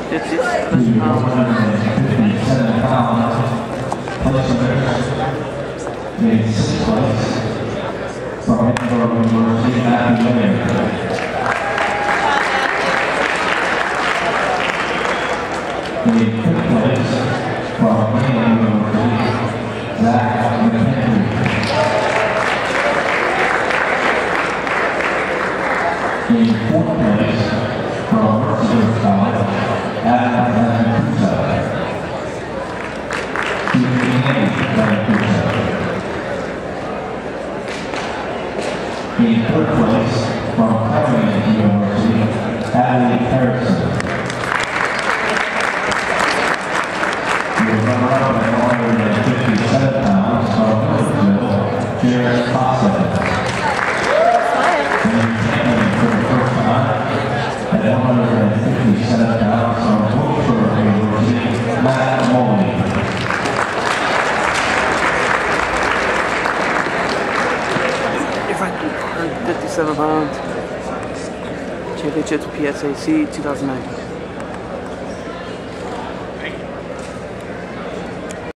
157 pounds. Made 6th place from Edinburgh University, Matthew Miller. Made 5th place from England University, Zach McHenry. Made 4th place from Mercer College, Adam Mancuso. In 3rd place from Covington University, Adley Harrison. He was runner-up at 157 pounds from Hillsville, Jared Fossett. And champion for the first time at 157 pounds from Wilshire University, Matt Moley. 57 pounds, Championships PSAC 2009.